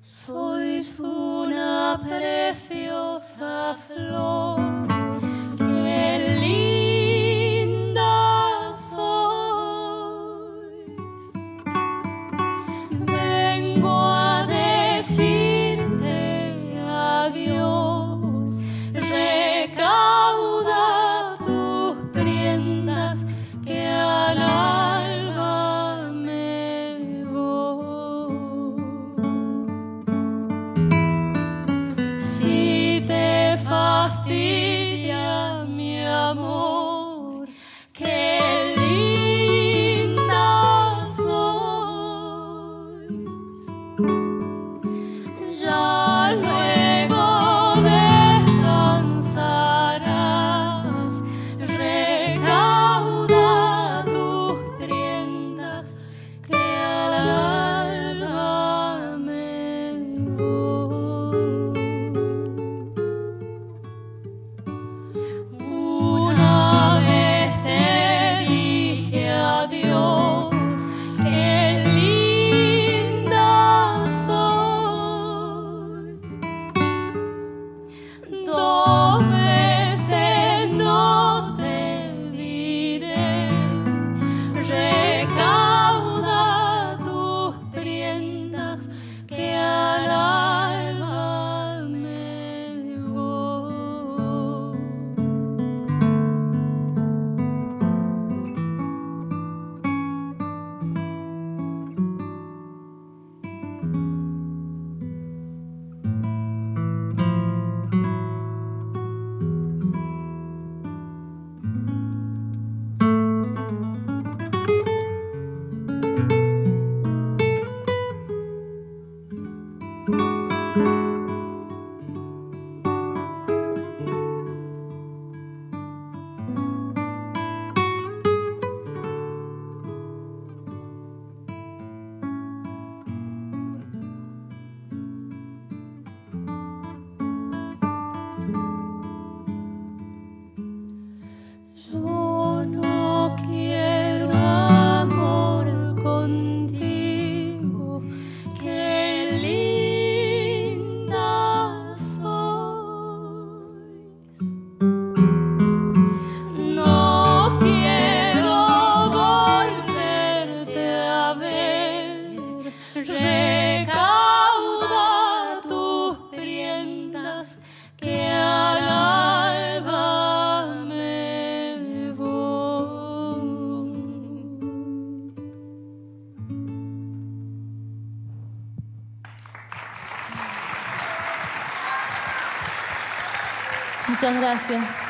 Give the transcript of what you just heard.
Sois una preciosa flor, qué linda sois. Vengo a decirte adiós, recauda tus prendas que al alba me voy. Si te fastidia mi amor, qué linda sois. Ya luego descansarás, recauda tus prendas que al alba me voy. Una vez te dije adiós, qué linda sois. Dos veces no te diré, recauda tus prendas que al alba me voy. Yo no quiero amor contigo, qué linda sois. No quiero volverte a ver, recauda tus prendas que al alba me voy. Muchas gracias.